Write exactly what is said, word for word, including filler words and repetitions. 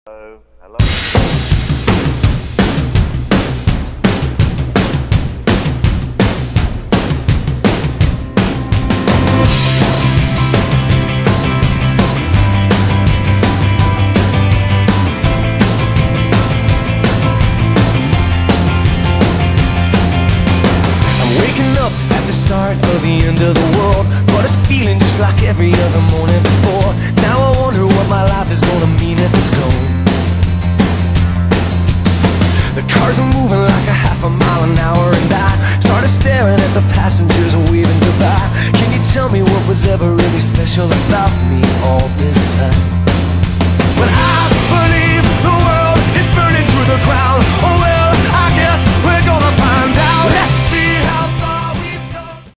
Hello, hello. Start of the end of the world, but it's feeling just like every other morning before. Now I wonder what my life is gonna mean if it's gone. The cars are moving like a half a mile an hour, and I started staring at the passengers and waving goodbye. Can you tell me what was ever really special about me all this time? But I believe the world is burning to the ground.